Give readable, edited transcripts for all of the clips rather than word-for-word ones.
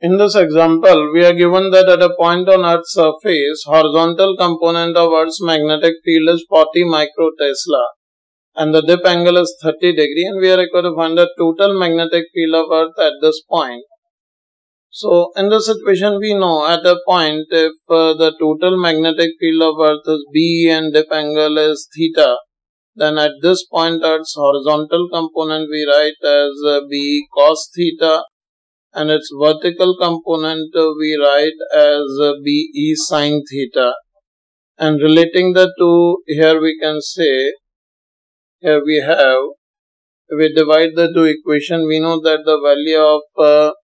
In this example, we are given that at a point on Earth's surface, horizontal component of Earth's magnetic field is 40 microtesla and the dip angle is 30 degree, and we are required to find the total magnetic field of Earth at this point. So, in this situation, we know at a point if the total magnetic field of Earth is B and dip angle is theta, then at this point Earth's horizontal component we write as B cos theta, and its vertical component we write as BE sin theta. And relating the two, here we can say, here we have, if we divide the two equations, we know that the value of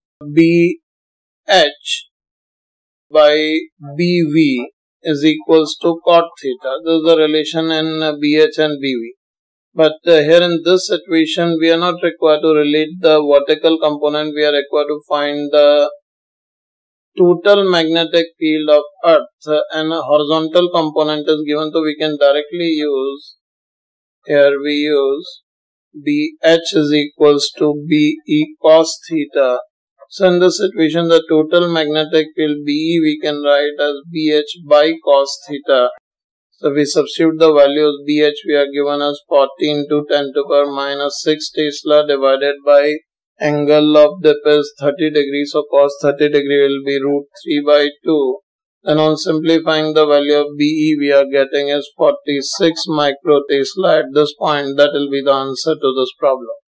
BH by BV is equals to cot theta. This is the relation in BH and BV. But here in this situation, we are not required to relate the vertical component. We are required to find the total magnetic field of Earth, and a horizontal component is given, so we can directly use, here we use BH is equals to BE cos theta. So in this situation, the total magnetic field BE we can write as BH by cos theta. So we substitute the values. BH we are given as 40 into 10 to the power minus 6 Tesla divided by angle of dip is 30 degrees. So cos 30 degree will be root 3 by 2. Then on simplifying, the value of BE we are getting is 46 microtesla at this point. That will be the answer to this problem.